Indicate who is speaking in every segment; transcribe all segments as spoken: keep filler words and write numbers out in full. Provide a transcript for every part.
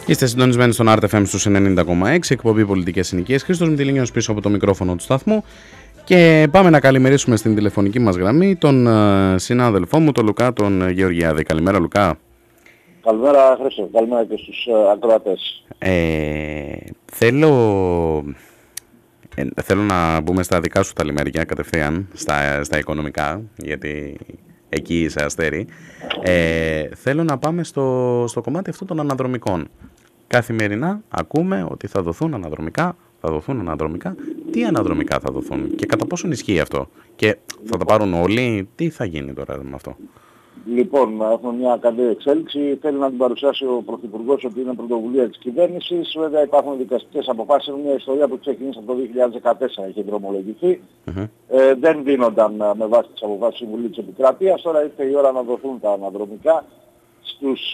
Speaker 1: Είστε συντονισμένοι στον Art εφ εμ στους ενενήντα κόμμα έξι, εκπομπή Πολιτικές Συνοικίες. Χρήστος Μητυλίνιος πίσω από το μικρόφωνο του σταθμού. Και πάμε να καλημερίσουμε στην τηλεφωνική μας γραμμή τον uh, συνάδελφό μου, τον Λουκά, τον Γεωργιάδη. Καλημέρα, Λουκά.
Speaker 2: Καλημέρα, Χρήστο. Καλημέρα και στους uh, ακροατές.
Speaker 1: Ε, θέλω, ε, θέλω να μπούμε στα δικά σου τα λιμέρια κατευθείαν, στα, στα οικονομικά, γιατί εκεί είσαι αστέρι. Ε, θέλω να πάμε στο, στο κομμάτι αυτό των αναδρομικών. Καθημερινά ακούμε ότι θα δοθούν αναδρομικά, θα δοθούν αναδρομικά. Τι αναδρομικά θα δοθούν και κατά πόσον ισχύει αυτό? Και θα τα πάρουν όλοι, τι θα γίνει τώρα με αυτό?
Speaker 2: Λοιπόν, έχουμε μια καλή εξέλιξη. Θέλει να την παρουσιάσει ο Πρωθυπουργός ότι είναι πρωτοβουλία της κυβέρνησης. Βέβαια υπάρχουν δικαστικές αποφάσεις. Είναι μια ιστορία που ξεκίνησε από το δύο χιλιάδες δεκατέσσερα, έχει δρομολογηθεί. Mm-hmm. Ε, δεν δίνονταν με βάση τις αποφάσεις του Συμβουλίου της Επικρατείας. Τώρα ήρθε η ώρα να δοθούν τα αναδρομικά στους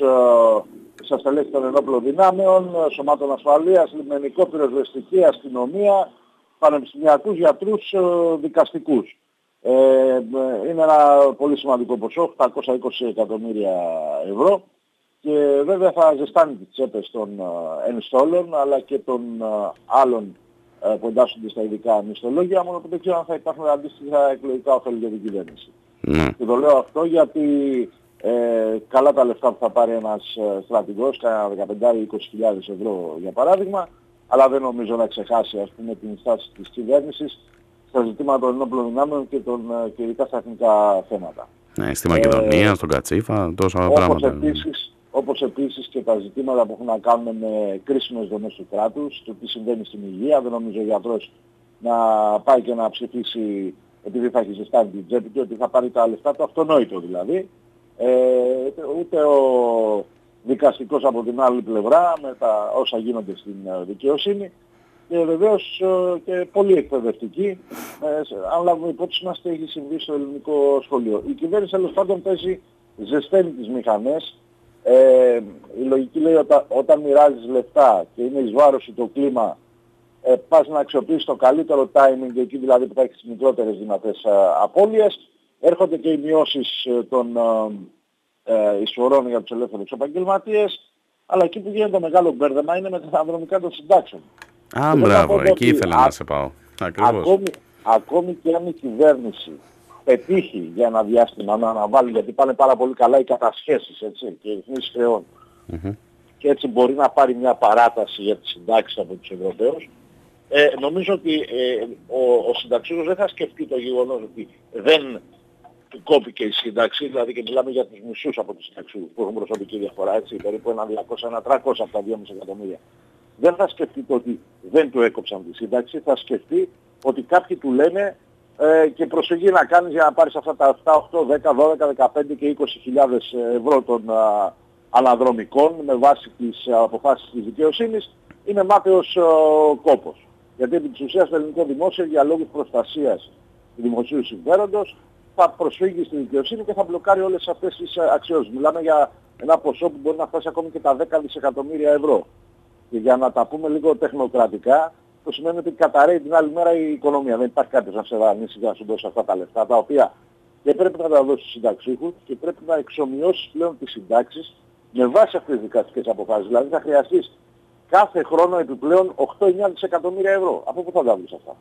Speaker 2: ε, στελέχη των ενόπλων δυνάμεων, σωμάτων ασφαλείας, λιμενικό, πυροσβεστική, αστυνομία, πανεπιστημιακούς, γιατρούς, ε, δικαστικούς. Ε, είναι ένα πολύ σημαντικό ποσό, οκτακόσια είκοσι εκατομμύρια ευρώ, και βέβαια θα ζεστάνει τις τσέπες των uh, ενιστόλων αλλά και των uh, άλλων uh, που εντάσσονται στα ειδικά μισθολόγια, μόνο που δεν ξέρω αν θα υπάρχουν αντίστοιχα εκλογικά ωφέλη για την κυβέρνηση. Mm. Και το λέω αυτό γιατί ε, καλά τα λεφτά που θα πάρει ένας uh, στρατηγός, κάνα δεκαπέντε με είκοσι χιλιάδες ευρώ για παράδειγμα, αλλά δεν νομίζω να ξεχάσει, ας πούμε, την στάση της κυβέρνησης στα ζητήματα των ενόπλων δυνάμεων και, των, και ειδικά στα εθνικά θέματα.
Speaker 1: Ναι, στη Μακεδονία, ε, στον Κατσίφα, τόσα
Speaker 2: όπως
Speaker 1: πράγματα.
Speaker 2: Επίσης, όπως επίσης και τα ζητήματα που έχουν να κάνουν με κρίσιμες δομές του κράτους, το τι συμβαίνει στην υγεία. Δεν νομίζω ο γιατρός να πάει και να ψηφίσει επειδή θα έχει ζεστάνει την τσέπη του, ότι θα πάρει τα λεφτά, το αυτονόητο δηλαδή. Ε, ούτε ο δικαστικός από την άλλη πλευρά με τα όσα γίνονται στην δικαιοσύνη. Και βεβαίως και πολύ εκπαιδευτική, ε, αν λάβουμε υπόψη μας τι έχει συμβεί στο ελληνικό σχολείο. Η κυβέρνηση τέλος πάντων παίζει ζεσταίνει τις μηχανές. Ε, η λογική λέει ότι όταν μοιράζεις λεφτά και είναι εις βάρος σου το κλίμα, ε, πας να αξιοποιήσεις το καλύτερο timing, εκεί δηλαδή που θα έχεις τις μικρότερες δυνατές ε, απώλειες. Έρχονται και οι μειώσεις ε, των ε, ε, εισφορών για τους ελεύθερους επαγγελματίες, αλλά εκεί που γίνεται το μεγάλο μπέρδεμα είναι με τα αναδρομικά των συντάξεων.
Speaker 1: Α, μπράβο, εκεί ήθελα α, να σε πάω. Ακριβώς.
Speaker 2: Ακόμη, ακόμη και αν η κυβέρνηση πετύχει για ένα διάστημα να αναβάλει, γιατί πάνε πάρα πολύ καλά οι κατασχέσεις, έτσι, και οι ρυθμίσεις χρεών, mm-hmm. και έτσι μπορεί να πάρει μια παράταση για τις συντάξεις από τους Ευρωπαίους, ε, νομίζω ότι ε, ο, ο συνταξιούχος δεν θα σκεφτεί το γεγονός ότι δεν κόπηκε η σύνταξη, δηλαδή και μιλάμε για τους μισούς από τους συνταξιούχους που έχουν προσωπική διαφορά, έτσι, περίπου ένα διακόσια με τριακόσια από τα δυόμισι εκατομμύρια. Δεν θα σκεφτεί το ότι δεν του έκοψαν τη σύνταξη, θα σκεφτεί ότι κάποιοι του λένε ε, και προσφυγή να κάνεις για να πάρεις αυτά τα επτά, οκτώ, δέκα, δώδεκα, δεκαπέντε και είκοσι χιλιάδες ευρώ των α, αναδρομικών με βάση τις αποφάσεις της δικαιοσύνης, είναι μάταιος κόπος. Γιατί επί της ουσίας το ελληνικό δημόσιο για λόγους προστασίας του δημοσίου συμφέροντος θα προσφύγει στη δικαιοσύνη και θα μπλοκάρει όλες αυτές τις αξιώσεις. Μιλάμε για ένα ποσό που μπορεί να φτάσει ακόμη και τα δέκα δισεκατομμύρια ευρώ. Και για να τα πούμε λίγο τεχνοκρατικά, το σημαίνει ότι καταραίει την άλλη μέρα η οικονομία. Δεν υπάρχει κάποιος να σε δανείσει για να σου δώσει αυτά τα λεφτά, τα οποία και πρέπει να τα δώσει στους συνταξίχους και πρέπει να εξομοιώσεις πλέον τις συντάξεις με βάση αυτές τις δικαστικές αποφάσεις. Δηλαδή θα χρειαστείς κάθε χρόνο επιπλέον οκτώ με εννιά δισεκατομμύρια ευρώ. Από πού θα τα βρεις αυτά?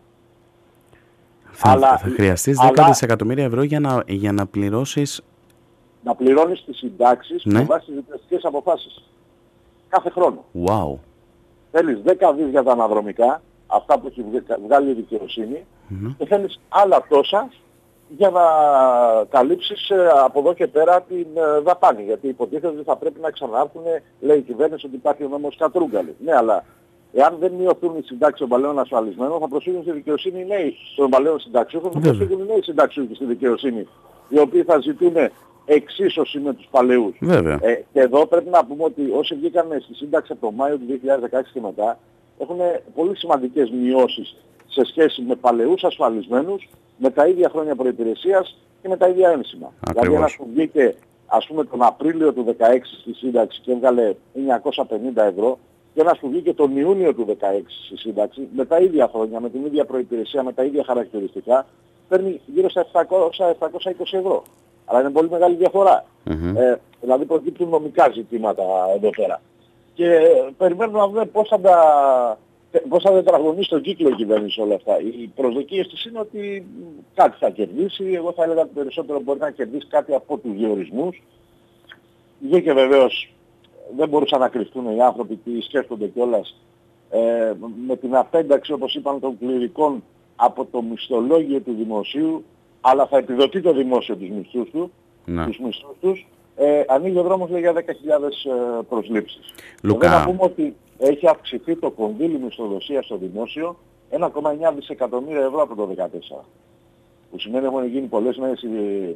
Speaker 1: Θα, αλλά, θα χρειαστείς δέκα αλλά, δισεκατομμύρια ευρώ για να, για να πληρώσεις...
Speaker 2: Να πληρώνεις τις συντάξεις, ναι, με βάση τις δικαστικές αποφάσεις. Κάθε χρόνο.
Speaker 1: Wow.
Speaker 2: Θέλεις δέκα δις για τα αναδρομικά, αυτά που έχει βγάλει η δικαιοσύνη, mm-hmm. και θέλεις άλλα τόσα για να καλύψεις από εδώ και πέρα την δαπάνη. Γιατί υποτίθεται ότι θα πρέπει να ξανάρθουν, λέει η κυβέρνηση, ότι υπάρχει ο νόμος Κατρούγκαλη. Ναι, αλλά εάν δεν μειωθούν οι συντάξεις των παλαιών ασφαλισμένων, θα προσφύγουν στη δικαιοσύνη οι νέοι των παλαιών συνταξιούχων, θα προσφύγουν οι νέοι συνταξιούχοι στη δικαιοσύνη, οι οποίοι θα ζητούν εξίσωση με τους παλαιούς. Ε, και εδώ πρέπει να πούμε ότι όσοι βγήκαν στη σύνταξη από τον Μάιο του δύο χιλιάδες δεκαέξι και μετά έχουν πολύ σημαντικές μειώσεις σε σχέση με παλαιούς ασφαλισμένους, με τα ίδια χρόνια προϋπηρεσίας και με τα ίδια ένσημα. Δηλαδή ένας που βγήκε ας πούμε τον Απρίλιο του δεκαέξι στη σύνταξη και έβγαλε εννιακόσια πενήντα ευρώ, και ένας που βγήκε τον Ιούνιο του δεκαέξι στη σύνταξη με τα ίδια χρόνια, με την ίδια προϋπηρεσία, με τα ίδια χαρακτηριστικά, παίρνει γύρω στα επτακόσια με επτακόσια είκοσι ευρώ. Αλλά είναι πολύ μεγάλη διαφορά. Mm-hmm. Ε, δηλαδή προκύπτουν νομικά ζητήματα εδώ πέρα. Και περιμένουμε να δούμε πώς θα τα, πώς θα τετραγωνίσει στον κύκλο η κυβέρνηση όλα αυτά. Οι προσδοκίες της είναι ότι κάτι θα κερδίσει. Εγώ θα έλεγα ότι περισσότερο μπορεί να κερδίσει κάτι από τους διορισμούς. Και βεβαίως δεν μπορούσαν να κρυφτούν οι άνθρωποι τι σκέφτονται κιόλας ε, με την απένταξη, όπως είπαν, των κληρικών από το μισθολόγιο του δημοσίου, αλλά θα επιδοτεί το δημόσιο τους μισθούς του,
Speaker 1: ναι.
Speaker 2: τους μισθούς τους, ε, ανοίγει ο δρόμος λέει, για δέκα χιλιάδες ε, προσλήψεις.
Speaker 1: Λουκά.
Speaker 2: Εδώ να πούμε ότι έχει αυξηθεί το κονδύλι μισθοδοσία στο δημόσιο ένα κόμμα εννιά δισεκατομμύρια ευρώ από το δύο χιλιάδες δεκατέσσερα. Που σημαίνει έχουν γίνει πολλές νέες,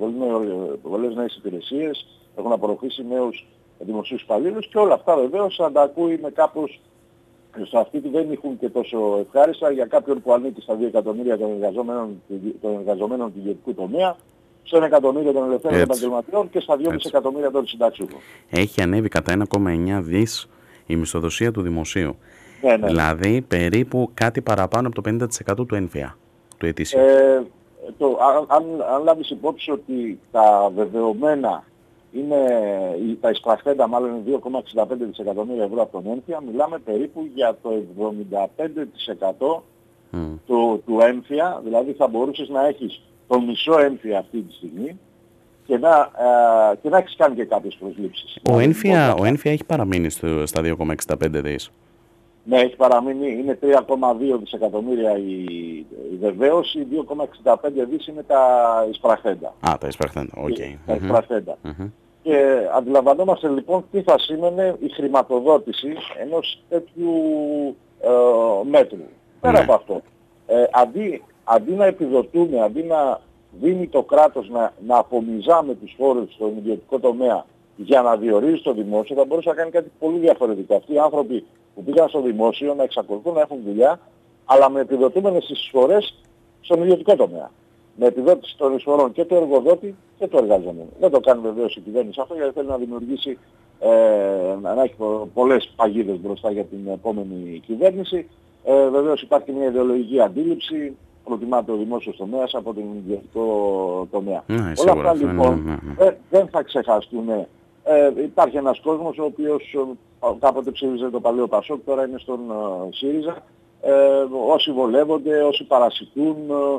Speaker 2: πολλές νέες υπηρεσίες, έχουν απορροφήσει νέους δημοσίους υπαλλήλους και όλα αυτά βεβαίως θα τα ακούει με κάπως στο αυτή που δεν έχουν και τόσο ευχάριστα για κάποιον που ανήκει στα δύο εκατομμύρια των εργαζομένων, των εργαζομένων του ιδιωτικού τομέα, στο ένα εκατομμύριο των ελευθέρων επαγγελματιών και στα δυόμισι εκατομμύρια των συνταξιούχων.
Speaker 1: Έχει ανέβει κατά ένα κόμμα εννιά δις η μισθοδοσία του δημοσίου.
Speaker 2: Ναι, ναι.
Speaker 1: Δηλαδή περίπου κάτι παραπάνω από το πενήντα τοις εκατό του έμφυα, του ετήσιου.
Speaker 2: Ε, το, αν, αν, αν λάβεις υπόψη ότι τα βεβαιωμένα είναι, τα εισπραχθέντα μάλλον είναι δύο κόμμα εξήντα πέντε δισεκατομμύρια ευρώ από τον έμφυα, μιλάμε περίπου για το εβδομήντα πέντε τοις εκατό mm. του, του έμφυα, δηλαδή θα μπορούσες να έχεις το μισό έμφυα αυτή τη στιγμή και να, ε, και να έχεις κάνει και κάποιες προσλήψεις.
Speaker 1: Ο έμφυα, ο έμφυα έχει παραμείνει στο, στα δύο κόμμα εξήντα πέντε δις.
Speaker 2: Ναι, έχει παραμείνει, είναι τρία κόμμα δύο δισεκατομμύρια η, η βεβαίωση, δύο κόμμα εξήντα πέντε δις είναι τα εισπραχθέντα.
Speaker 1: Α, τα εισπραχθέντα, οκ. Okay.
Speaker 2: Τα εισπραχθέντα.
Speaker 1: Mm-hmm.
Speaker 2: Και αντιλαμβανόμαστε λοιπόν τι θα σήμαινε η χρηματοδότηση ενός τέτοιου ε, μέτρου. Πέρα
Speaker 1: ναι.
Speaker 2: από αυτό, ε, αντί, αντί να επιδοτούμε, αντί να δίνει το κράτος να, να απομυζάμε τους φόρους στον ιδιωτικό τομέα για να διορίζει το δημόσιο, θα μπορούσε να κάνει κάτι πολύ διαφορετικό. Αυτοί οι άνθρωποι που πήγαν στο δημόσιο να εξακολουθούν να έχουν δουλειά, αλλά με επιδοτούμενες εισφορές στον ιδιωτικό τομέα. Με επιδότηση των εισφορών και του εργοδότη και του εργαζομένου. Δεν το κάνει βεβαίως η κυβέρνηση αυτό, γιατί θέλει να δημιουργήσει, ε, να έχει πολλές παγίδες μπροστά για την επόμενη κυβέρνηση. Ε, βεβαίως υπάρχει μια ιδεολογική αντίληψη, προτιμάται ο δημόσιος τομέας από τον ιδιωτικό τομέα.
Speaker 1: Ναι,
Speaker 2: όλα αυτά
Speaker 1: ναι,
Speaker 2: λοιπόν
Speaker 1: ναι, ναι.
Speaker 2: Ε, δεν θα ξεχαστούν. Ε, υπάρχει ένας κόσμος ο οποίος ε, κάποτε ψήφιζε το παλαιό Πασόκ, τώρα είναι στον ε, ΣΥΡΙΖΑ. Ε, όσοι βολεύονται, όσοι παρασιτούν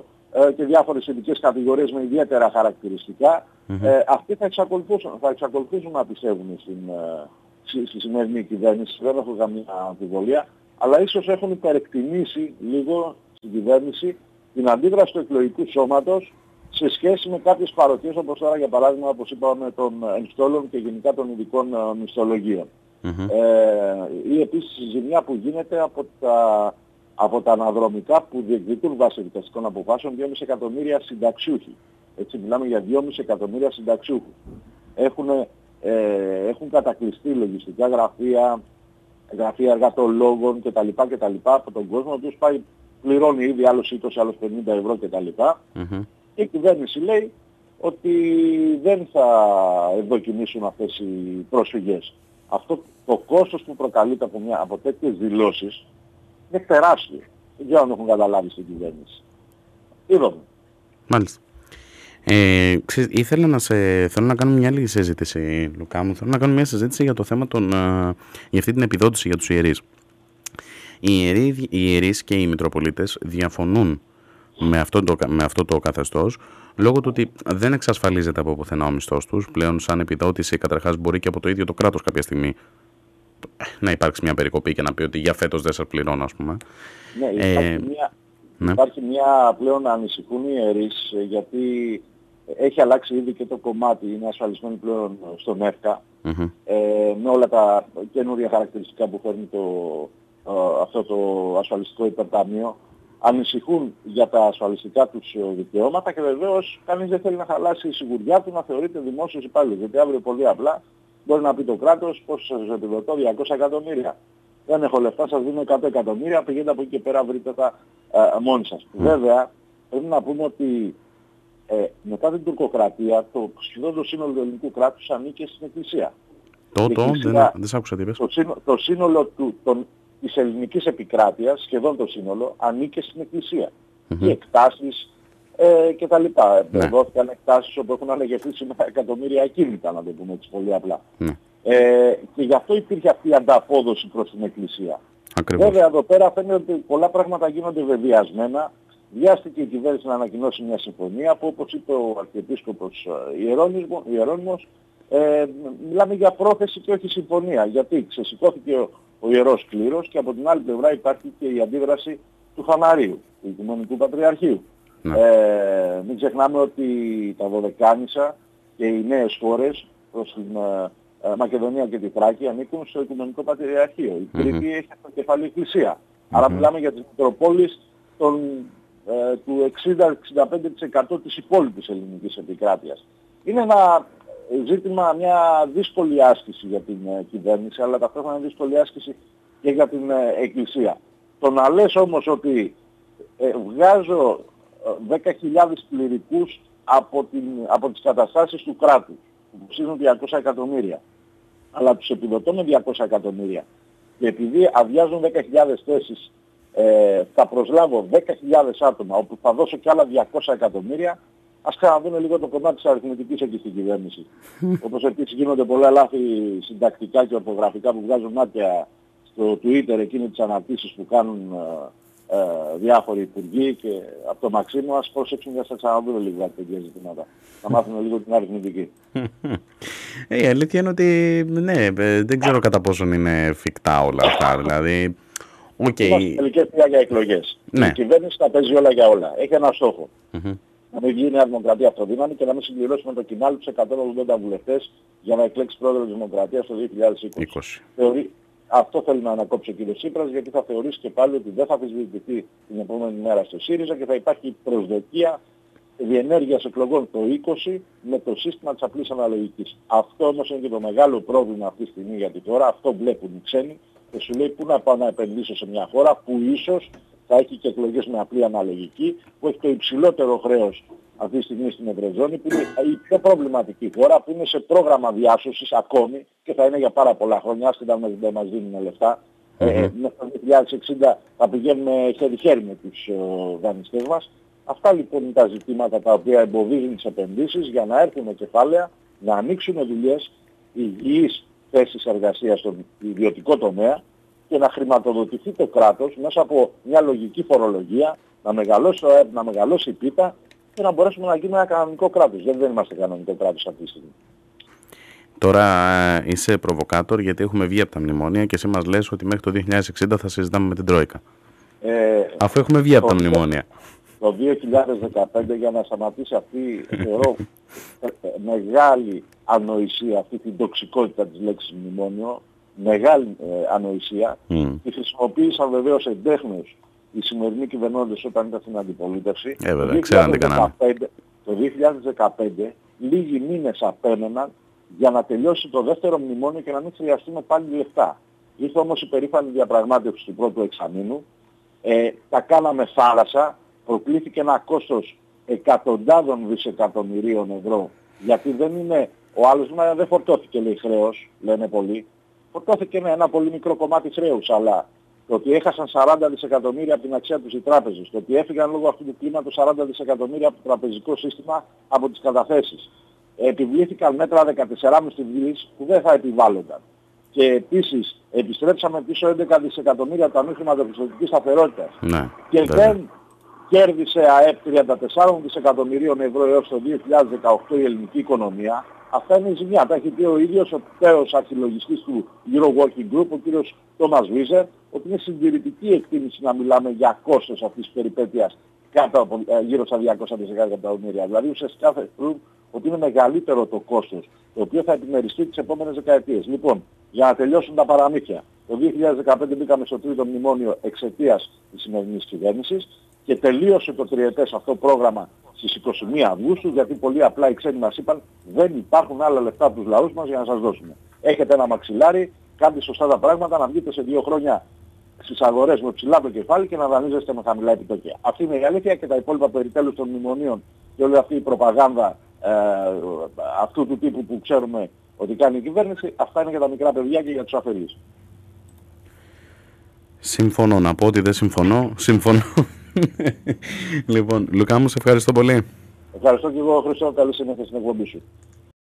Speaker 2: ε, και διάφορες ειδικές κατηγορίες με ιδιαίτερα χαρακτηριστικά, mm-hmm. ε, αυτοί θα εξακολουθήσουν, θα εξακολουθήσουν να πιστεύουν στην, ε, στη σημερινή κυβέρνηση, δεν έχω καμία αμφιβολία, αλλά ίσως έχουν υπερεκτιμήσει λίγο στην κυβέρνηση την αντίδραση του εκλογικού σώματος σε σχέση με κάποιες παροχές, όπως τώρα για παράδειγμα, όπως είπαμε, των ενστόλων και γενικά των ειδικών μισθολογίων. Mm-hmm. Ε, ή επίσης η ζημιά που γίνεται από τα, από τα αναδρομικά που διεκδικούν βάσει δικαστικών αποφάσεων δυόμισι εκατομμύρια συνταξιούχοι. Έτσι μιλάμε για δυόμισι εκατομμύρια συνταξιούχους. Έχουν, ε, έχουν κατακλειστεί λογιστικά γραφεία, γραφεία εργατολόγων κτλ. κτλ. Από τον κόσμο, ο οποίος πάει, πληρώνει ήδη άλλος είκοσι, άλλος πενήντα ευρώ κτλ. Mm-hmm. Και η κυβέρνηση λέει ότι δεν θα ευδοκιμήσουν αυτές οι πρόσφυγες. Αυτό το κόστος που προκαλείται από, μια, από τέτοιες δηλώσεις είναι τεράστιο. Δεν ξέρω αν έχουν καταλάβει στην κυβέρνηση. Είδαμε.
Speaker 1: Μάλιστα. Ε, ξέρεις, ήθελα να σε, θέλω να κάνω μια άλλη συζήτηση, Λουκά μου. Θέλω να κάνω μια συζήτηση για το θέμα των, για αυτή την επιδότηση για τους ιερείς. Οι, ιερεί, οι ιερείς και οι Μητροπολίτες διαφωνούν με αυτό, το, με αυτό το καθεστώς, λόγω του ότι δεν εξασφαλίζεται από πουθενά ο μισθός τους. Πλέον σαν επιδότηση καταρχάς μπορεί και από το ίδιο το κράτος κάποια στιγμή να υπάρξει μια περικοπή και να πει ότι για φέτος δεν σας πληρώνω, ας πούμε.
Speaker 2: Ναι, υπάρχει, ε, μια, ναι. υπάρχει μια πλέον να ανησυχούν οι ιερείς, γιατί έχει αλλάξει ήδη και το κομμάτι, είναι ασφαλισμένοι πλέον στον ΕΦΚΑ, mm-hmm. ε, με όλα τα καινούργια χαρακτηριστικά που φέρνει το, ε, αυτό το ασφαλιστικό υπερταμείο. Ανησυχούν για τα ασφαλιστικά τους δικαιώματα και βεβαίως κανείς δεν θέλει να χαλάσει η σιγουριά του να θεωρείται δημόσιος υπάλληλος. Γιατί αύριο πολύ απλά μπορεί να πει το κράτος πώς σας επιδοτώ διακόσια εκατομμύρια. Δεν έχω λεφτά, σας δίνω εκατό εκατομμύρια, πηγαίνετε από εκεί και πέρα βρείτε τα ε, μόνοι σας. Mm. Βέβαια πρέπει να πούμε ότι ε, μετά την τουρκοκρατία το σχεδόν το σύνολο του ελληνικού κράτους ανήκε στην Εκκλησία.
Speaker 1: Το, το, δεν, δεν σ' άκουσα τι είπες.
Speaker 2: Το, σύνο, το σύνολο του, τον, της ελληνικής επικράτειας, σχεδόν το σύνολο, ανήκε στην Εκκλησία. Mm-hmm. Οι εκτάσεις ε, και τα λοιπά. Ναι. Δόθηκαν εκτάσεις όπου έχουν ανεγερθεί σήμερα εκατομμύρια ακίνητα, να το πούμε έτσι πολύ απλά. Ναι. Ε, και γι' αυτό υπήρχε αυτή η ανταπόδοση προς την Εκκλησία.
Speaker 1: Ακριβώς.
Speaker 2: Βέβαια εδώ πέρα φαίνεται ότι πολλά πράγματα γίνονται βεβαιασμένα. Βιάστηκε η κυβέρνηση να ανακοινώσει μια συμφωνία που, όπως είπε ο Αρχιεπίσκοπος Ιερώνυμος, ε, μιλάμε για πρόθεση και όχι συμφωνία. Γιατί ξεσηκώθηκε ο, ο Ιερός Κλήρος και από την άλλη πλευρά υπάρχει και η αντίδραση του Φαναρίου, του Οικουμενικού Πατριαρχείου. Ναι. Ε, μην ξεχνάμε ότι τα Δωδεκάνησα και οι νέες χώρες προς την ε, Μακεδονία και τη Θράκη ανήκουν στο Οικουμενικό Πατριαρχείο. Η Κρήτη mm-hmm. έχει αυτοκεφαλή εκκλησία. Mm-hmm. Άρα μιλάμε για τις Μητροπόλεις των, ε, του εξήντα με εξήντα πέντε τοις εκατό της υπόλοιπης ελληνικής επικράτειας. Είναι ένα ζήτημα, μια δύσκολη άσκηση για την ε, κυβέρνηση, αλλά ταυτόχρονα μια δύσκολη άσκηση και για την ε, Εκκλησία. Το να λες όμως ότι ε, βγάζω δέκα χιλιάδες κληρικούς από, την, από τις καταστάσεις του κράτους που ψήνουν διακόσια εκατομμύρια, αλλά τους επιδοτώ με διακόσια εκατομμύρια και επειδή αδειάζουν δέκα χιλιάδες θέσεις ε, θα προσλάβω δέκα χιλιάδες άτομα όπου θα δώσω και άλλα διακόσια εκατομμύρια, ας ξαναδούμε λίγο το κομμάτι της αριθμητικής εκεί στην κυβέρνηση. Όπως επίσης γίνονται πολλά λάθη συντακτικά και ορθογραφικά που βγάζουν μάτια στο Twitter, εκείνη τις αναρτήσεις που κάνουν ε, ε, διάφοροι υπουργοί και από το Μαξίμου, ας προσέξουν για να ξαναδούμε λίγο τέτοια ζητήματα. Να μάθουμε λίγο την αριθμητική.
Speaker 1: Η αλήθεια είναι ότι ναι, δεν ξέρω κατά πόσον είναι εφικτά όλα αυτά. Δηλαδή, okay.
Speaker 2: Είμαστε τελικές πια για εκλογές. Ναι. Η κυβέρνηση τα παίζει όλα για όλα. Έχει ένα στόχο. Mm-hmm. Να μην βγει η Νέα Δημοκρατία αυτοδύναμη και να μην συμπληρώσουμε το κοινάλι τους εκατόν ογδόντα βουλευτές για να εκλέξει πρόεδρο της Δημοκρατίας το δύο χιλιάδες είκοσι. Θεωρεί, αυτό θέλει να ανακόψει ο κ. Τσίπρας, γιατί θα θεωρήσει και πάλι ότι δεν θα αμφισβητηθεί την επόμενη μέρα στο ΣΥΡΙΖΑ και θα υπάρχει προσδοκία διενέργειας εκλογών το είκοσι με το σύστημα της απλής αναλογικής. Αυτό όμως είναι και το μεγάλο πρόβλημα αυτή τη στιγμή, γιατί τώρα αυτό βλέπουν οι ξένοι και σου λέει πού να πάω να επενδύσω σε μια χώρα που ίσως θα έχει και εκλογές με απλή αναλογική, που έχει το υψηλότερο χρέος αυτή τη στιγμή στην Ευρωζώνη, που είναι η πιο προβληματική χώρα, που είναι σε πρόγραμμα διάσωσης ακόμη και θα είναι για πάρα πολλά χρόνια, άσχετα αν δεν μας δίνουν λεφτά. Mm-hmm. Ε, μέχρι το δύο χιλιάδες εξήντα θα πηγαίνουμε χέρι-χέρι με τους ε, δανειστές μας. Αυτά λοιπόν είναι τα ζητήματα τα οποία εμποδίζουν τις επενδύσεις για να έρθουν κεφάλαια, να ανοίξουν δουλειές, υγιείς θέσεις εργασίας στον ιδιωτικό τομέα και να χρηματοδοτηθεί το κράτος μέσα από μια λογική φορολογία, να μεγαλώσει το ΕΠ, να μεγαλώσει η πίτα και να μπορέσουμε να γίνουμε ένα κανονικό κράτος. Γιατί δεν είμαστε κανονικό κράτος αυτή τη στιγμή.
Speaker 1: Τώρα είσαι προβοκάτορ γιατί έχουμε βγει από τα μνημόνια και εσύ μας λες ότι μέχρι το δύο χιλιάδες εξήντα θα συζητάμε με την Τρόικα. Ε, Αφού έχουμε βγει από τα μνημόνια.
Speaker 2: Το δύο χιλιάδες δεκαπέντε για να σταματήσει αυτή, θεωρώ, μεγάλη ανοησία, αυτή την τοξικότητα της λέξης μνημόνιο, μεγάλη ε, ανοησία, mm. τη χρησιμοποίησαν βεβαίως εντέχνως οι σημερινοί κυβερνώντες όταν ήταν στην αντιπολίτευση.
Speaker 1: Ε, βέβαια, ξέραν τι κάνανε.
Speaker 2: Το δύο χιλιάδες δεκαπέντε λίγοι μήνες απέμεναν για να τελειώσει το δεύτερο μνημόνιο και να μην χρειαστούμε πάλι λεφτά. Ήρθε όμως η περήφανη διαπραγμάτευση του πρώτου εξαμήνου, ε, τα κάναμε θάλασσα, προκλήθηκε ένα κόστος εκατοντάδων δισεκατομμυρίων ευρώ, γιατί δεν είναι, ο άλλος μα δεν φορτώθηκε λέει χρέος, λένε πολλοί, φορτώθηκε με ένα πολύ μικρό κομμάτι χρέους, αλλά το ότι έχασαν σαράντα δισεκατομμύρια από την αξία τους οι τράπεζες, το ότι έφυγαν λόγω αυτού του κλίματος σαράντα δισεκατομμύρια από το τραπεζικό σύστημα από τις καταθέσεις. Επιβλήθηκαν μέτρα δεκατέσσερα κόμμα πέντε δις που δεν θα επιβάλλονταν. Και επίσης επιστρέψαμε πίσω έντεκα δισεκατομμύρια από τα μη χρηματοπιστωτικής σταθερότητας.
Speaker 1: Ναι,
Speaker 2: και
Speaker 1: βέβαια.
Speaker 2: δεν κέρδισε ΑΕΠ τριάντα τέσσερα δισεκατομμυρίων ευρώ έως το δύο χιλιάδες δεκαοκτώ η ελληνική οικονομία. Αυτά είναι η ζημιά. Τα έχει πει ο ίδιος ο τέος αρχιλογιστής του Euro Working Group, ο κύριος Τόμας Βίζερ, ότι είναι συντηρητική εκτίμηση να μιλάμε για κόστος αυτής της περιπέτειας κάτω από, ε, γύρω στα διακόσια δισεκατομμύρια. Δηλαδή ουσιαστικά θεωρούν ότι είναι μεγαλύτερο το κόστος, το οποίο θα επιμεριστεί τις επόμενες δεκαετίες. Λοιπόν, για να τελειώσουν τα παραμύθια, το δύο χιλιάδες δεκαπέντε μπήκαμε στο τρίτο μνημόνιο εξαιτίας της σημερινής κυβέρνησης και τελείωσε το τριετές αυτό πρόγραμμα στις είκοσι μία Αυγούστου, γιατί πολύ απλά οι ξένοι μας είπαν δεν υπάρχουν άλλα λεφτά από τους λαούς μας για να σας δώσουμε. Έχετε ένα μαξιλάρι, κάντε σωστά τα πράγματα, να βγείτε σε δύο χρόνια στις αγορές με ψηλά το κεφάλι και να δανείζεστε με χαμηλά επιτόκια. Αυτή είναι η αλήθεια και τα υπόλοιπα περί τέλους των μνημονίων και όλη αυτή η προπαγάνδα ε, αυτού του τύπου που ξέρουμε ότι κάνει η κυβέρνηση, αυτά είναι για τα μικρά παιδιά και για τους αφελείς.
Speaker 1: Συμφωνώ, να πω ότι δεν συμφωνώ. Συμφωνώ. Λοιπόν, Λουκά μου, σε ευχαριστώ πολύ.
Speaker 2: Ευχαριστώ και εγώ, Χριστό, καλή συνέχεια στην εκπομπή σου.